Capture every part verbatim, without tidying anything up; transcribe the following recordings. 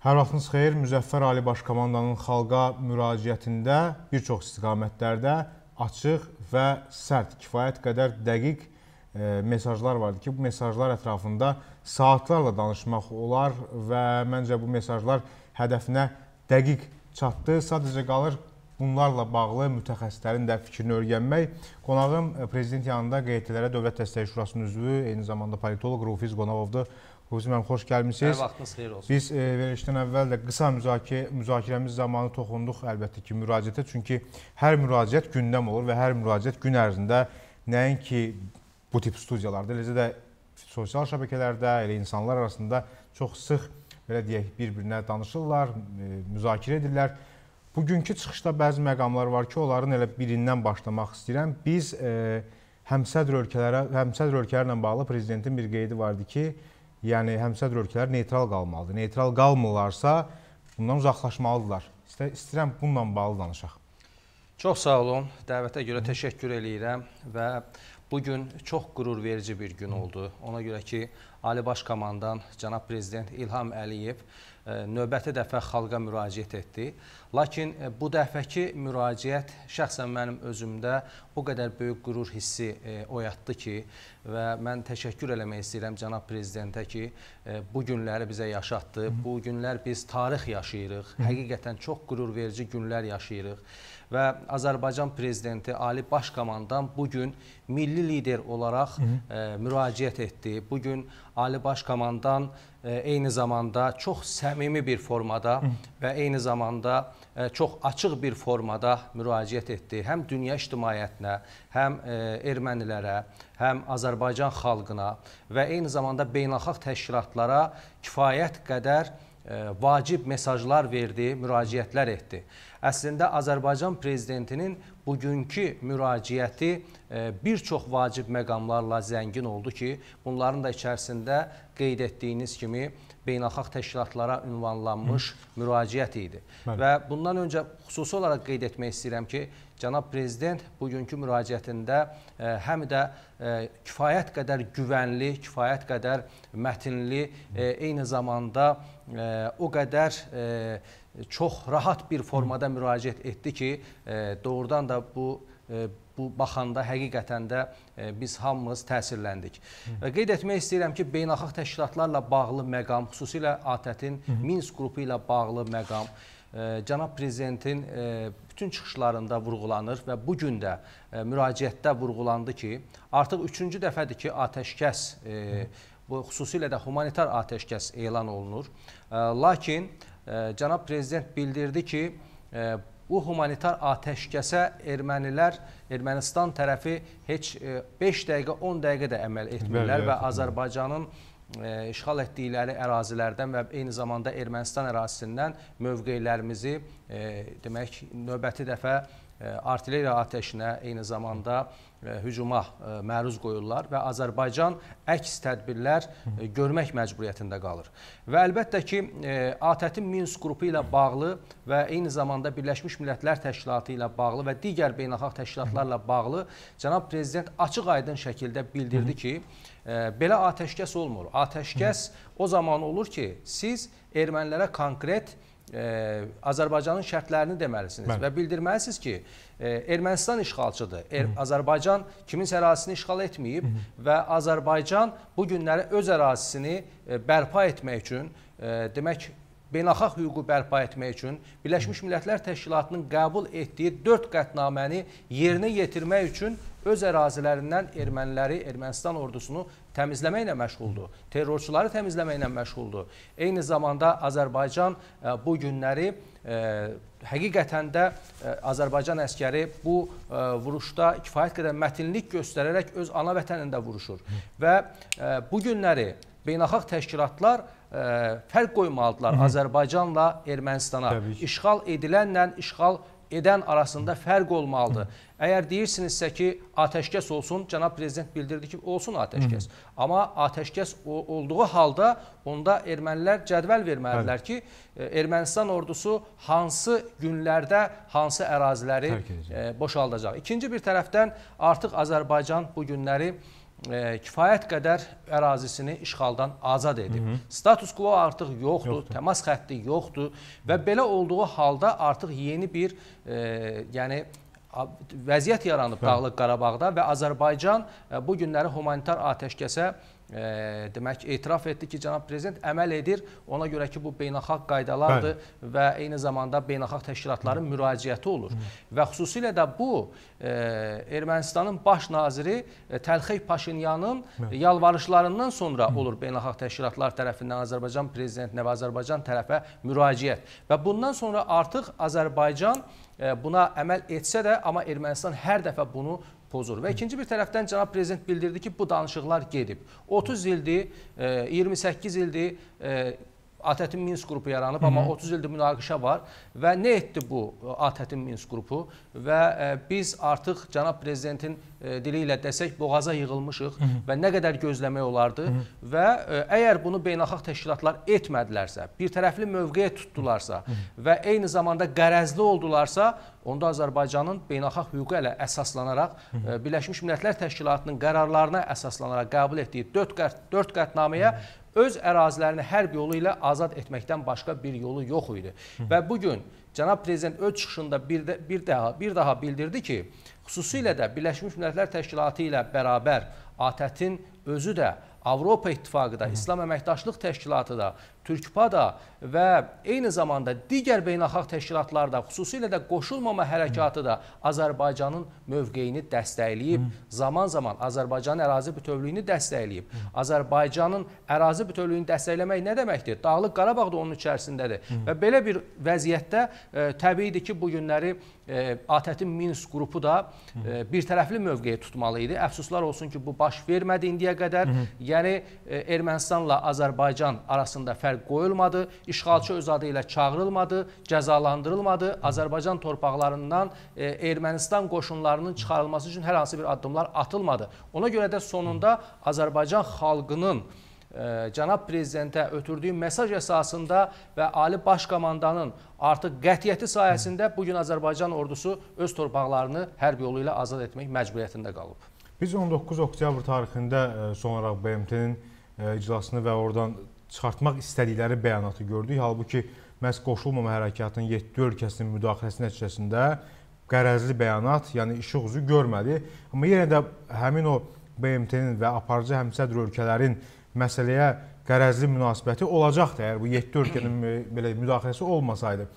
Hər vaxtınız xeyir. Müzəffər Ali Baş Komandanın xalqa müraciətində bir çox istiqamətlərdə açıq və sərt, kifayət qədər dəqiq e, mesajlar vardı ki, bu mesajlar ətrafında saatlarla danışmaq olar və məncə bu mesajlar hədəfinə dəqiq çatdı. Sadəcə qalır bunlarla bağlı mütəxəssislərin də fikrini öyrənmək. Qonağım Prezident yanında Q E T-lərə Dövlət Dəstəyi Şurasının üzvü, eyni zamanda politoloq Rufiz Qonovovdur. Rufiz müəllim, xoş gəlmişsiniz. Hər vaxtınız xeyir olsun. Biz e, verilişdən əvvəl də qısa müzakirə, müzakirəmiz zamanı toxunduq əlbəttə ki, müraciətə. Çünki hər müraciət gündəm olur və hər müraciət gün ərzində nəinki bu tip studiyalarda, eləcə də sosial şəbəkələrdə, elə insanlar arasında çox sıx, belə deyək, bir-birinə danışırlar, e, müzakirə edirlər. Bugünkü çıxışda bəzi məqamlar var ki, onların elə birindən başlamaq istəyirəm. Biz e, həmsədr ölkələrə, həmsədr ölkələrlə bağlı prezidentin bir qeydi vardı ki, yəni həmsədr ölkələr neytral qalmalıdır. Neytral qalmırlarsa, bundan uzaqlaşmalıdırlar. İstəyirəm bununla bağlı danışaq. Çox sağ olun. Dəvətə görə təşəkkür eləyirəm və bugün çox qürur verici bir gün oldu. Ona görə ki, Ali Baş Komandan cənab Prezident İlham Əliyev növbəti dəfə xalqa müraciət etdi. Lakin bu dəfəki müraciət şəxsən mənim özümdə o qədər böyük qürur hissi oyatdı ki və mən təşəkkür eləmək istəyirəm cənab Prezidentə ki, bu günləri bizə yaşatdı. Bu günlər biz tarix yaşayırıq. Həqiqətən çox qürur verici günlər yaşayırıq. Və Azərbaycan Prezidenti Ali Baş Komandan bugün milli lider olaraq e, müraciət etdi. Bugün Ali Baş Komandan e, eyni zamanda çox səmimi bir formada və eyni zamanda e, çox açıq bir formada müraciət etdi. Həm dünya ictimaiyyətinə, həm e, ermənilərə, həm Azərbaycan xalqına və eyni zamanda beynəlxalq təşkilatlara kifayət qədər e, vacib mesajlar verdi, müraciətlər etdi. Əslində Azərbaycan Prezidentinin bugünkü müraciəti bir çox vacib məqamlarla zəngin oldu ki, bunların da içərisində qeyd etdiyiniz kimi beynəlxalq təşkilatlara ünvanlanmış Hı. müraciət idi. Bəli. Və bundan öncə xüsusi olaraq qeyd etmək istəyirəm ki, cənab Prezident bugünkü müraciətində həm də kifayət qədər güvənli, kifayət qədər mətinli, eyni zamanda o qədər çox rahat bir formada müraciət etdi ki, doğrudan da bu bu baxanda həqiqətən də biz hamımız təsirləndik. Hı. Qeyd etmək istəyirəm ki, beynəlxalq təşkilatlarla bağlı məqam, xüsusilə ATƏT-in Minsk qrupu ilə bağlı məqam, cənab Prezidentin bütün çıxışlarında vurğulanır və bugün də müraciətdə vurğulandı ki, artıq üçüncü dəfədir ki, atəşkəs, bu xüsusilə də humanitar atəşkəs elan olunur. Lakin cənab Prezident bildirdi ki, bu humanitar atəşkəsə ermənilər, Ermənistan tərəfi heç beş dəqiqə, on dəqiqə də əməl etmirlər və Azərbaycanın işğal etdikləri ərazilərdən və eyni zamanda Ermənistan ərazisindən mövqelərimizi demək, növbəti dəfə artilleriya atəşinə, eyni zamanda hücuma məruz qoyurlar və Azərbaycan əks tədbirlər görmək məcburiyyətində qalır. Və əlbəttə ki, ATƏT-in Minsk qrupu ilə bağlı və eyni zamanda Birləşmiş Millətlər Təşkilatı ilə bağlı və digər beynəlxalq təşkilatlarla bağlı cənab Prezident açıq-aydın şəkildə bildirdi ki, belə atəşkəs olmur. Atəşkəs o zaman olur ki, siz ermənilərə konkret Ee, Azərbaycanın şərtlərini deməlisiniz Bəli. Və bildirməlisiniz ki, e, Ermənistan işğalçıdır. Er, Azərbaycan kiminsə ərazisini işğal etməyib Hı -hı. və Azərbaycan bu günləri öz ərazisini e, bərpa etmək üçün, e, demək, beynəlxalq hüququ bərpa etmək üçün Birləşmiş Millətlər Təşkilatının qəbul etdiyi dörd qətnaməni yerinə yetirmək üçün öz ərazilərindən erməniləri, Ermənistan ordusunu təmizləməklə məşğuldur. Terrorçuları təmizləməklə məşğuldur. Eyni zamanda Azərbaycan bu günləri e, həqiqətən də e, Azərbaycan əskəri bu e, vuruşda kifayət qədər mətinlik göstərərək öz ana vətənində vuruşur. Və e, bu günləri beynəlxalq təşkilatlar e, fərq qoymalıdırlar Hı -hı. Azərbaycanla Ermənistana. İşğal edilənlə işğal edən arasında fərq olmalıdır. Əgər deyirsinizsə ki, atəşkəs olsun, cənab Prezident bildirdi ki, olsun atəşkəs. Hı -hı. Amma atəşkəs olduğu halda onda ermənilər cədvəl verməlidirlər ki, Ermənistan ordusu hansı günlərdə hansı əraziləri e, boşaldacaq. İkinci bir tərəfdən artıq Azərbaycan bu günləri e, kifayət qədər ərazisini işğaldan azad edib. Hı -hı. Status quo artıq yoxdur, yoxdur, təmas xətti yoxdur və belə olduğu halda artıq yeni bir e, yəni vəziyyət yaranıb Dağlıq Qarabağda və Azərbaycan e, bu günləri humanitar atəşkəsə E, demək etiraf etdi ki, cənab prezident əməl edir. Ona görə ki, bu beynəlxalq qaydalardır Bəli. və eyni zamanda beynəlxalq təşkilatların Hı. müraciəti olur. Hı. Və xüsusilə də bu e, Ermənistanın baş naziri e, Təlxey Paşinyanın Hı. yalvarışlarından sonra Hı. olur beynəlxalq təşkilatlar tərəfindən Azərbaycan prezidentinə və Azərbaycan tərəfə müraciət. Və bundan sonra artıq Azərbaycan e, buna əməl etsə də, amma Ermənistan hər dəfə bunu pozur. Və ikinci bir tərəfdən cənab prezident bildirdi ki, bu danışıqlar gedib. otuz ildir, iyirmi səkkiz ildir ATƏT-in Minsk qrupu yaranıb, Hı -hı. amma otuz ildir münaqişə var və nə etdi bu ATƏT-in Minsk qrupu və biz artıq cənab prezidentin dili ilə desək boğaza yığılmışıq Hı -hı. və nə qədər gözləmək olardı Hı -hı. və əgər bunu beynəlxalq təşkilatlar etmədilərsə, bir tərəfli mövqeyə tutdularsa Hı -hı. və eyni zamanda qərəzli oldularsa, onda Azərbaycanın beynəlxalq hüquqa ilə əsaslanaraq Hı -hı. Birləşmiş Millətlər Təşkilatının qərarlarına əsaslanaraq qəbul etdiyi dörd qətnaməyə Hı -hı. öz ərazilərini hərb yolu ilə azad etməkdən başqa bir yolu yox idi. Hı -hı. Və bugün cənab prezident öz çıxışında bir, de, bir, daha, bir daha bildirdi ki, xüsusilə də Birləşmiş Millətlər Təşkilatı ilə bərabər ATƏT-in özü də, Avropa İttifaqı da, Hı -hı. İslam Əməkdaşlıq Təşkilatı da, Türkpa da və eyni zamanda digər beynəlxalq təşkilatlar da, xüsusilə də qoşulmama hərəkatı da Azərbaycanın mövqeyini dəstəkləyib, zaman-zaman Azərbaycanın ərazi bütövlüyünü dəstəkləyib. Azərbaycanın ərazi bütövlüyünü dəstəkləmək nə deməkdir? Dağlıq Qarabağ da onun içərisindədir. Hı. Və belə bir vəziyyətdə e, təbiidir ki, bu günləri e, ATƏT-in Minsk qrupu da e, bir tərəfli mövqeyi tutmalı idi. Əfsuslar olsun ki, bu baş vermədi indiyə qədər. Hı -hı. Yəni e, Ermənistanla Azərbaycan arasında fərq qoyulmadı, işğalçı öz adı ilə çağırılmadı, cəzalandırılmadı. Azərbaycan torpaqlarından e, Ermənistan qoşunlarının çıxarılması üçün hər hansı bir addımlar atılmadı. Ona görə də sonunda Azərbaycan xalqının e, cənab prezidentə ötürdüyü mesaj əsasında və Ali Baş Komandanın artıq qətiyyəti sayəsində bugün Azərbaycan ordusu öz torpaqlarını hərb yolu ilə azad etmək məcburiyyətində qalıb. Biz on doqquz oktyabr tarixində e, son olaraq B M T-nin e, iclasını və oradan çıxartmaq istədikləri bəyanatı gördük. Halbuki məhz qoşulmama hərəkatının yeddi ölkəsinin müdaxiləsi nəticəsində qərəzli bəyanat, yəni işıq üzü görmədi. Amma yenə də həmin o B M T-nin və aparıcı həmsədr ölkələrin məsələyə qərəzli münasibəti olacaqdı, əgər bu yeddi ölkənin belə müdaxiləsi olmasaydı.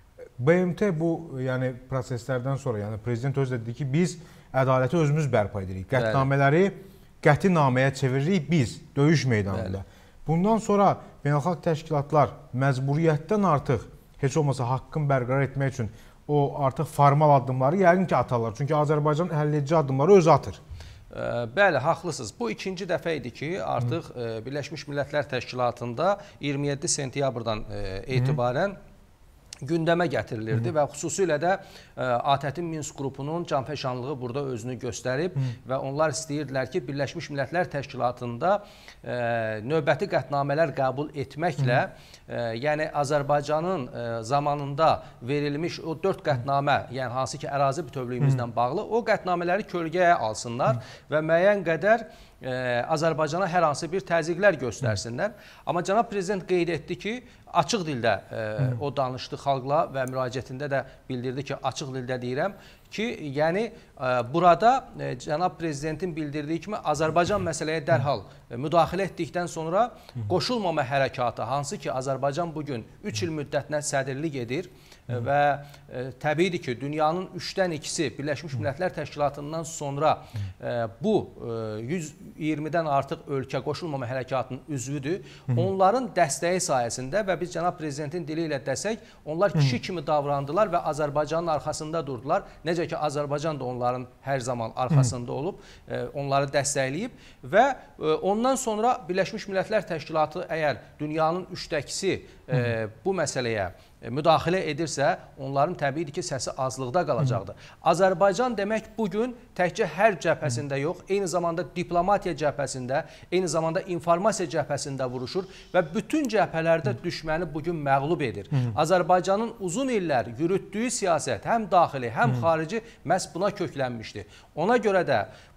B M T bu yəni proseslərdən sonra, yəni prezident özü dedi ki, biz ədaləti özümüz bərpa edirik. Qətnamələri qəti naməyə çeviririk biz, döyüş meydanında. Bəli. Bundan sonra beynəlxalq təşkilatlar məcburiyyətdən artıq heç olmasa haqqın bərqərar etmək üçün o artıq formal addımları yəqin ki atarlar. Çünki Azərbaycan həlledici addımları özü atır. Bəli, haqlısınız. Bu ikinci dəfə idi ki, artıq Hı. Birləşmiş Millətlər Təşkilatında iyirmi yeddi sentyabrdan etibarən Hı. gündəmə gətirilirdi Hı. və xüsusilə də ATƏT-in Minsk qrupunun canfəşanlığı burada özünü göstərib Hı. və onlar istəyirdilər ki, Birləşmiş Millətlər Təşkilatında e, növbəti qətnamələr qəbul etməklə, e, yəni Azərbaycanın e, zamanında verilmiş o dörd qətnamə, yəni hansı ki, ərazi bütövlüyümüzlə bağlı, o qətnamələri kölgəyə alsınlar Hı. və müəyyən qədər e, Azərbaycana hər hansı bir təzyiqlər göstərsinlər. Hı. Amma cənab prezident qeyd etdi ki, açıq dildə e, o danışdı xalqla və müraciətində də bildirdi ki, açıq dildə deyirəm ki, yəni e, burada e, cənab prezidentin bildirdiyi kimi Azərbaycan məsələyə dərhal e, müdaxilə etdikdən sonra qoşulmama hərəkatı, hansı ki, Azərbaycan bugün üç il müddətinə sədrlik edir Hı. və e, təbiidir ki, dünyanın üçdən ikisi Birləşmiş Millətlər Təşkilatından sonra e, bu e, yüz iyirmidən artıq ölkə qoşulmama hərəkatının üzvüdür. Hı. Onların dəstəyi sayəsində və biz cənab prezidentin dili ilə desək, onlar kişi kimi davrandılar və Azərbaycanın arxasında durdular. Necə ki, Azərbaycan da onların hər zaman arxasında olub, e, onları dəstəkləyib və e, ondan sonra Birləşmiş Millətlər Təşkilatı əgər dünyanın üçdə ikisi e, bu məsələyə müdaxilə edirsə, onların təbiidir ki, səsi azlıqda qalacaqdır. Azərbaycan demək bugün təkcə hərb cəbhəsində yox, eyni zamanda diplomatiya cəbhəsində, eyni zamanda informasiya cəbhəsində vuruşur və bütün cəbhələrdə düşməni bugün məğlub edir. Azərbaycanın uzun illər yürütdüyü siyasət həm daxili, həm xarici məhz buna köklənmişdir. Ona görə də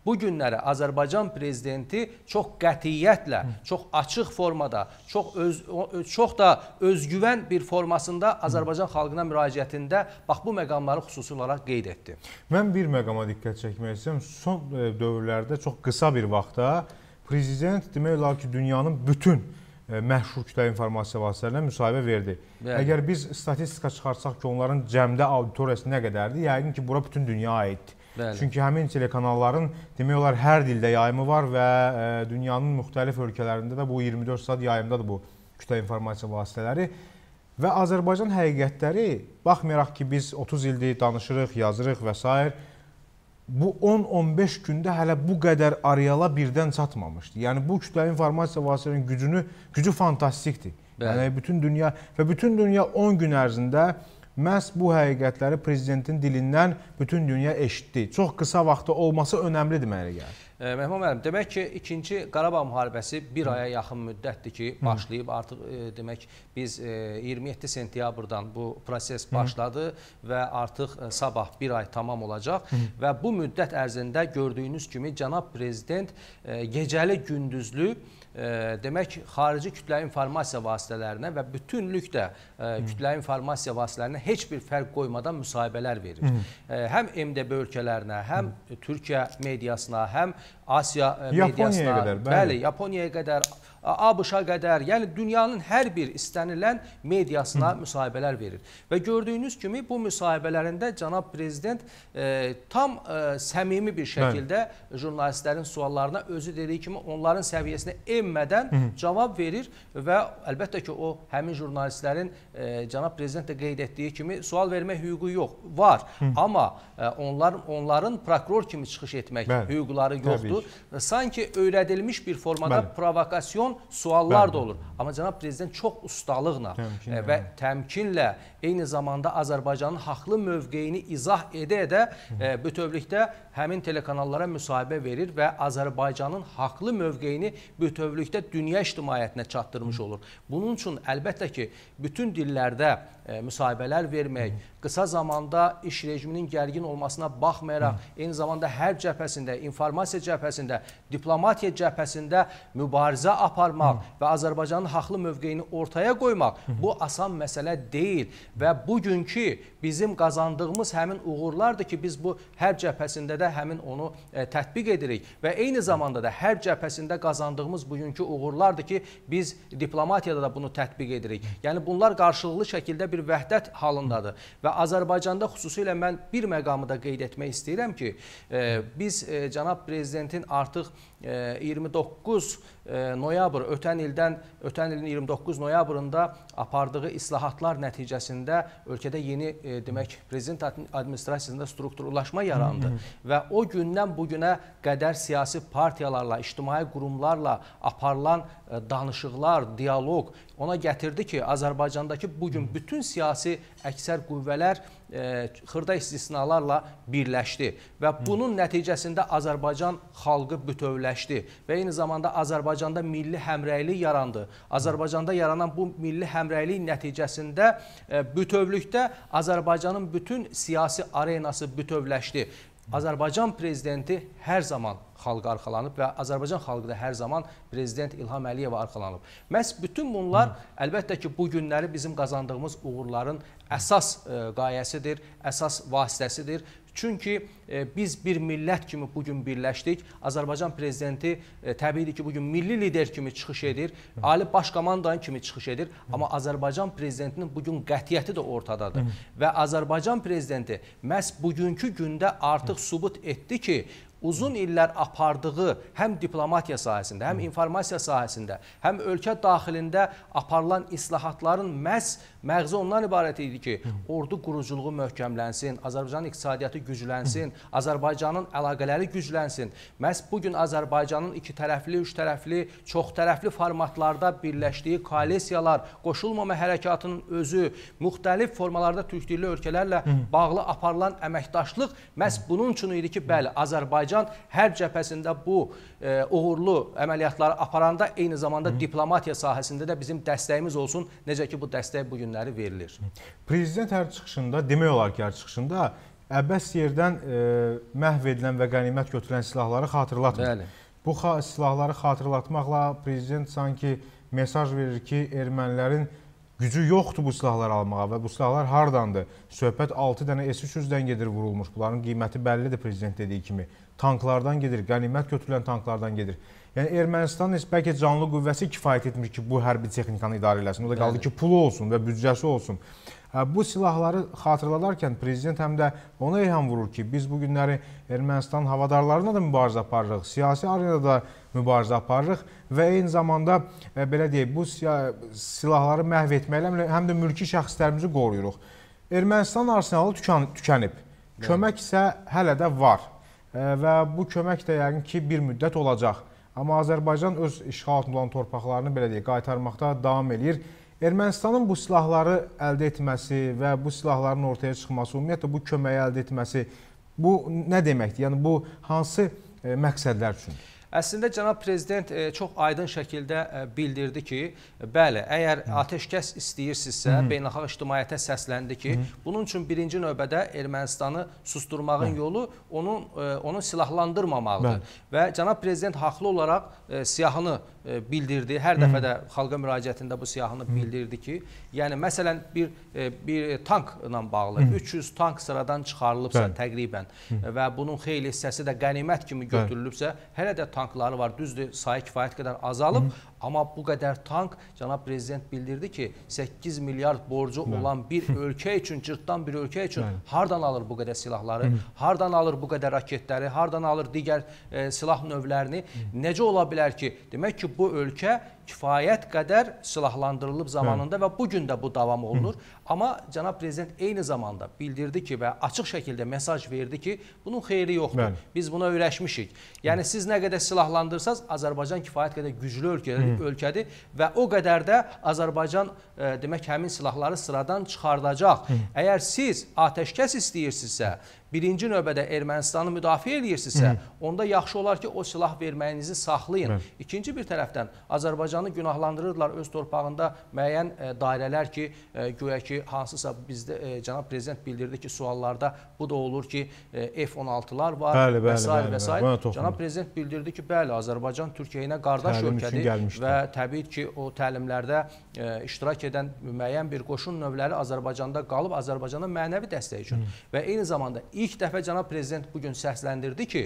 bu günləri Azərbaycan prezidenti çox qətiyyətlə, çox açıq formada, çox, öz, çox da özgüvən bir formasında Azərbaycan xalqına müraciətində bax bu məqamları xüsusi olaraq qeyd etdi. Mən bir məqama diqqət çəkmək istəyirəm. Son dövrlərdə çox qısa bir vaxtda prezident demək olar ki, dünyanın bütün məşhur kütləvi informasiya vasitələrinə müsahibə verdi. Bəli. Əgər biz statistika çıxarsaq ki, onların cəmdə auditoriyası nə qədərdir, yəqin ki, bura bütün dünya aiddir. Bəli. Çünki həmin telekanalların demək olar hər dildə yayımı var və e, dünyanın müxtəlif ölkələrində də bu iyirmi dörd saat yayımdadır bu kütləvi informasiya vasitələri. Və Azərbaycan həqiqətləri, baxmayaraq ki, biz otuz ildir danışırıq, yazırıq və s. bu on on beş gündə hələ bu qədər areala birdən çatmamışdı. Yəni bu kütləvi informasiya vasitələrinin gücünü, gücü fantastikdir. Bəli. Yəni bütün dünya və bütün dünya on gün ərzində məhz bu həqiqətləri prezidentin dilindən bütün dünya eşitdi. Çox qısa vaxtda olması önəmlidir mənə gəlir. Mehman müəllim, demək ki, ikinci Qarabağ müharibəsi bir aya yaxın müddətdir ki, başlayıb. Artıq e, demək biz e, iyirmi yeddi sentyabrdan bu proses başladı və artıq e, sabah bir ay tamam olacaq. Hı. Və bu müddət ərzində gördüyünüz kimi cənab prezident e, gecəli gündüzlü e, demək xarici kütləvi informasiya vasitələrinə və bütünlükdə e, kütləvi informasiya vasitələrinə heç bir fərq qoymadan müsahibələr verir. E, həm M D B ölkələrinə, həm Hı. Türkiyə mediasına, həm Asiya mediasına, qədər, bəli. bəli, Yaponiyaya qədər, ABŞ-a qədər, yəni dünyanın hər bir istənilən mediasına Hı. müsahibələr verir. Və gördüyünüz kimi bu müsahibələrində cənab prezident e, tam e, səmimi bir şəkildə Bəli. jurnalistlərin suallarına özü dediyi kimi onların səviyyəsinə enmədən Hı. cavab verir və əlbəttə ki, o həmin jurnalistlərin e, cənab prezident də qeyd etdiyi kimi sual vermək hüququ yox, var. Hı. Amma e, onlar, onların prokuror kimi çıxış etmək Bəli. hüquqları yoxdur. Sanki öyrədilmiş bir formada Bəli. provokasyon suallar Bəli. da olur. Amma cənab prezident çox ustalıqla təmkinlə. və təmkinlə eyni zamanda Azərbaycanın haqlı mövqeyini izah edə-edə e, bütövlükdə həmin telekanallara müsahibə verir və Azərbaycanın haqlı mövqeyini bütövlükdə dünya ictimaiyyətinə çatdırmış olur. Bunun üçün əlbəttə ki, bütün dillərdə e, müsahibələr vermək, qısa zamanda iş rejiminin gərgin olmasına baxmayaraq, eyni zamanda hərb cəbhəsində, informasiya cəbhəsində, diplomatiya cəbhəsində mübarizə aparmaq Hı. və Azərbaycanın haqlı mövqeyini ortaya qoymaq Hı. bu asan məsələ deyil və bugünkü bizim qazandığımız həmin uğurlardır ki, biz bu hərb cəbhəsində də həmin onu e, tətbiq edirik və eyni zamanda da hərb cəbhəsində qazandığımız bugünkü uğurlardır ki, biz diplomatiyada da bunu tətbiq edirik. Yəni bunlar qarşılıqlı şəkildə bir vəhdət halındadır və Azərbaycanda xüsusilə mən bir məqamı da qeyd etmək istəyirəm ki, e, biz e, cənab prezidentin artıq e, iyirmi doqquz noyabr ötən ildən ötən ilin iyirmi doqquz noyabrında apardığı islahatlar nəticəsində ölkədə yeni e, demək prezident administrasiyasında strukturlaşma yarandı Hı -hı. və o gündən bu günə qədər siyasi partiyalarla, ictimai qurumlarla aparılan e, danışıqlar, dialoq ona gətirdi ki, Azərbaycandakı bugün bütün siyasi əksər qüvvələr e, xırda istisnalarla birləşdi və bunun nəticəsində Azərbaycan xalqı bütövləşdi və eyni zamanda Azərbaycanda milli həmrəylik yarandı. Azərbaycanda yaranan bu milli həmrəylik nəticəsində e, bütövlükdə Azərbaycanın bütün siyasi arenası bütövləşdi. Azərbaycan prezidenti hər zaman xalqa arxalanıb və Azərbaycan xalqı da hər zaman prezident İlham Əliyevə arxalanıb. Məhz bütün bunlar Hı. əlbəttə ki, bu günləri bizim qazandığımız uğurların əsas e, qayəsidir, əsas vasitəsidir. Çünki e, biz bir millət kimi bugün birləşdik. Azərbaycan prezidenti e, təbiidir ki, bugün milli lider kimi çıxış edir, ali baş komandan kimi çıxış edir. Amma Azərbaycan prezidentinin bugün qətiyyəti də ortadadır. Və Azərbaycan prezidenti məhz bugünkü gündə artıq sübut etdi ki, uzun illər apardığı həm diplomatiya sahəsində, həm informasiya sahəsində, həm ölkə daxilində aparılan islahatların məhz məğzi ondan ibarət idi ki, ordu quruculuğu möhkəmlənsin, Azərbaycanın iqtisadiyyatı güclənsin, Azərbaycanın əlaqələri güclənsin. Məhz bugün Azərbaycanın iki tərəfli, üç tərəfli, çox tərəfli formatlarda birləşdiyi koalisiyalar, qoşulmama hərəkatının özü, müxtəlif formalarda Türk dilli ölkələrlə bağlı aparılan əməkdaşlıq məhz bunun üçün idi ki, bəli, Azərbaycan hərb cəbhəsində bu e, uğurlu əməliyyatları aparanda eyni zamanda diplomatiya sahəsində də bizim dəstəyimiz olsun. Necə ki, bu dəstək bu günləri verilir. Prezident hər çıxışında, demək olar ki, hər çıxışında əbəs yerdən e, məhv edilən və qənimət götürülən silahları xatırlatmır. Bəli. Bu silahları xatırlatmaqla prezident sanki mesaj verir ki, ermənilərin gücü yoxdur bu silahları almağa və bu silahlar hardandır? Söhbət altı dənə S üç yüzdən gedir vurulmuş. Bunların qiyməti bəllidir prezident dediyi kimi. Tanklardan gedir, qənimət götürülən tanklardan gedir. Yəni Ermənistanın bəlkə canlı qüvvəsi kifayət etmir ki, bu hərbi texnikanı idarə eləsin. O da qaldı ki, pulu olsun və büdcəsi olsun. Bu silahları xatırladarkən prezident həm də ona ilham vurur ki, biz bu günləri Ermənistan havadarlarına da mübarizə aparırıq, siyasi arenada da mübarizə aparırıq və eyni zamanda belə deyək, bu silahları məhv etməklə həm də mülki şəxslərimizi qoruyuruq. Ermənistan arsenalı tükənib, kömək isə hələ də var və bu kömək də yəqin ki, bir müddət olacaq. Amma Azərbaycan öz işğal altında olan torpaqlarını belə deyək, qaytarmaqda davam edir. Ermənistanın bu silahları əldə etməsi və bu silahların ortaya çıxması, ümumiyyətlə bu köməyi əldə etməsi, bu nə deməkdir? Yəni bu hansı məqsədlər üçündür? Əslində, cənab prezident çox aydın şəkildə bildirdi ki, bəli, əgər atəşkəs istəyirsinizsə, beynəlxalq ictimaiyyətə səsləndi ki, bunun üçün birinci növbədə Ermənistanı susturmağın yolu onun, onu silahlandırmamaqdır. Və cənab prezident haqlı olaraq siyahını bildirdi, hər dəfə də xalqa müraciətində bu siyahını bildirdi ki, yəni məsələn bir, bir tankla bağlı üç yüz tank sıradan çıxarılıbsa təqribən və bunun xeyli hissəsi də qənimət kimi götürülübsə, hələ də tankları var, düzdür, sayı kifayət qədər azalıb, amma bu qədər tank, cənab prezident bildirdi ki, səkkiz milyard borcu olan bir ölkə üçün, cırtdan bir ölkə üçün hardan alır bu qədər silahları, hardan alır bu qədər raketləri, hardan alır digər silah növlərini, necə ola bilər ki, demək ki, bu ölkə kifayət qədər silahlandırılıb zamanında və bugün də bu davam olunur. Amma cənab prezident eyni zamanda bildirdi ki və açıq şəkildə mesaj verdi ki, bunun xeyri yoxdur. Biz buna öyrəşmişik. Yəni siz nə qədər silahlandırsanız, Azərbaycan kifayət qədər güclü ölkədir və o qədər də Azərbaycan demək həmin silahları sıradan çıxardacaq. Əgər siz atəşkəs istəyirsinizsə, birinci növbədə Ermənistanı müdafiə edirsinizsə, onda yaxşı olar ki, o silah verməyinizi saxlayın. İkinci bir tərəfdən Azərbaycanı günahlandırırlar öz torpağında müəyyən dairələr ki, güya ki, hansısa bizdə cənab prezident bildirdi ki, suallarda bu da olur ki, F on altılar var və s. və s. Cənab prezident bildirdi ki, bəli, Azərbaycan Türkiyə ilə qardaş ölkədir və təbii ki, o təlimlərdə iştirak edən müəyyən bir qoşun növləri Azərbaycanda qalıb, Azərbaycana mənəvi dəstək üçün və eyni zamanda İlk dəfə cənab prezident bugün səsləndirdi ki,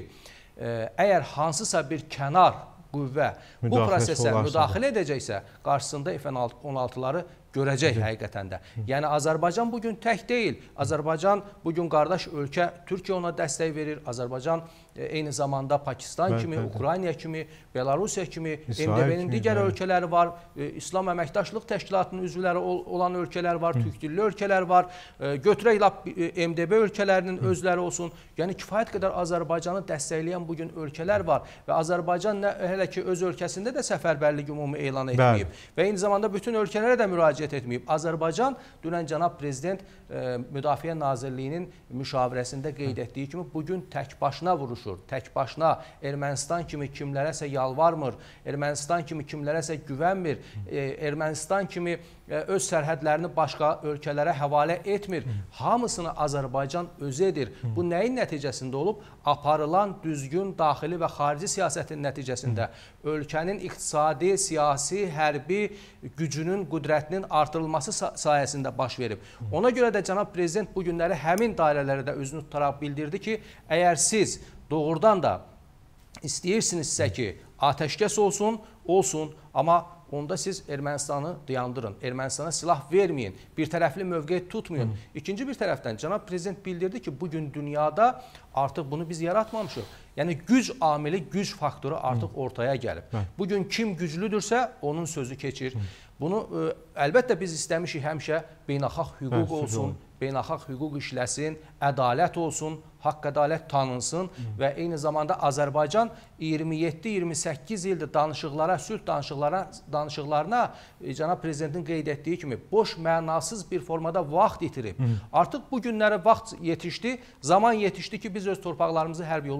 əgər hansısa bir kənar qüvvə bu prosesə müdaxilə edəcəksə, qarşısında F on altıları görəcək həqiqətən də. Yəni Azərbaycan bugün tək deyil. Azərbaycan bugün qardaş ölkə, Türkiyə ona dəstək verir. Azərbaycan eyni zamanda Pakistan kimi, Ukrayna kimi, Belarusiya kimi, M D B-nin digər ölkələri var, İslam Əməkdaşlıq Təşkilatının üzvləri olan ölkələr var, türk dilli ölkələr var, götürək M D B ölkələrinin özləri olsun. Yəni kifayət qədər Azərbaycanı dəstəkləyən bugün ölkələr var və Azərbaycan hələ ki öz ölkəsində də səfərbərlik ümumi elan etməyib və eyni zamanda bütün ölkələrə də müraciət etməyib. Azərbaycan dünən cənab prezident Müdafiə Nazirliyinin müşavirəsində qeyd etdiyi kimi bugün tək başına vuruşur, tək başına Ermənistan kimi kimlərəsə yalvarmır, Ermənistan kimi kimlərəsə güvənmir, Ermənistan kimi öz sərhədlərini başqa ölkələrə həvalə etmir. Hamısını Azərbaycan özü edir. Bu nəyin nəticəsində olub? Aparılan düzgün daxili və xarici siyasətin nəticəsində ölkənin iqtisadi, siyasi, hərbi gücünün, qüdrətinin artırılması sayəsində baş verib. Ona görə də cənab prezident bu günləri həmin dairələrə də özünü tutaraq bildirdi ki, əgər siz doğrudan da istəyirsinizsə ki, atəşkəs olsun, olsun, amma onda siz Ermənistanı dayandırın, Ermənistana silah verməyin, bir tərəfli mövqe tutmayın. İkinci bir tərəfdən cənab prezident bildirdi ki, bugün dünyada artıq bunu biz yaratmamışıq. Yəni güc amili, güc faktoru artıq ortaya gəlib. Bugün kim güclüdürsə, onun sözü keçir. Bunu əlbəttə biz istəmişik həmişə beynəlxalq hüquq olsun, beynəlxalq hüquq işləsin, ədalət olsun, haqq ədalət tanınsın və eyni zamanda Azərbaycan iyirmi yeddi iyirmi səkkiz ildir danışıqlara, sülh danışıqlarına, danışıqlarına cənab prezidentin qeyd etdiyi kimi boş, mənasız bir formada vaxt itirib. Artıq bu günlərə vaxt yetişdi, zaman yetişdi ki, biz öz torpaqlarımızı hərb yolu ilə azad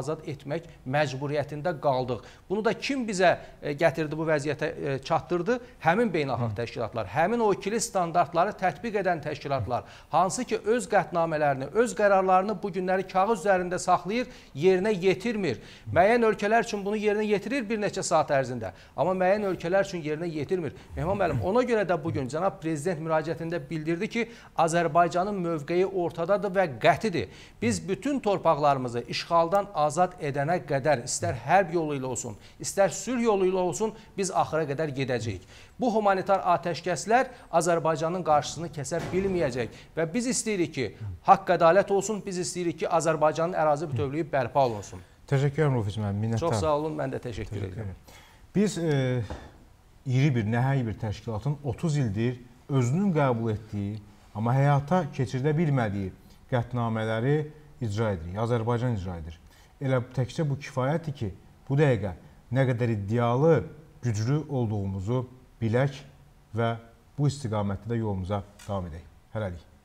azad etmək məcburiyyətində qaldıq. Bunu da kim bizə gətirdi, bu vəziyyətə çatdırdı? Həmin beynəlxalq təşkilatlar, həmin o ikili standartları tətbiq edən təşkilatlar, hansı ki öz qətnamələrini, öz qərarlarını bu günləri kağız üzərində saxlayır, yerinə yetirmir. Müəyyən ölkələr üçün bunu yerinə yetirir bir neçə saat ərzində, amma müəyyən ölkələr üçün yerinə yetirmir. Mehman müəllim, ona görə də bugün cənab prezident müraciətində bildirdi ki, Azərbaycanın mövqeyi ortadadır və qətidir. Biz bütün torpaqlarımızı işğaldan azad edənə qədər, istər hərb yolu ilə olsun, istər sülh yolu ilə olsun, biz axıra qədər gedəcəyik. Bu humanitar atəşkəslər Azərbaycanın qarşısını kəsə bilməyəcək və biz istəyirik ki, haqq ədalət olsun, biz istəyirik ki, Azərbaycanın ərazi bütövlüyü bərpa olunsun. Təşəkkür edirəm Rufiz müəllim, minnətdaram. Çox sağ olun, mən də təşəkkür edirəm. Biz e, iri bir, nəhəng bir təşkilatın otuz ildir özünün qəbul etdiyi, amma həyata keçirdə bilmədiyi qətnamələri icra edirik, Azərbaycan icra edir. Elə təkcə bu kifayətdir ki, bu dəqiqə nə qədər iddialı, güclü olduğumuzu bilək və bu istiqamətdə də yolumuza davam edək. Hələlik.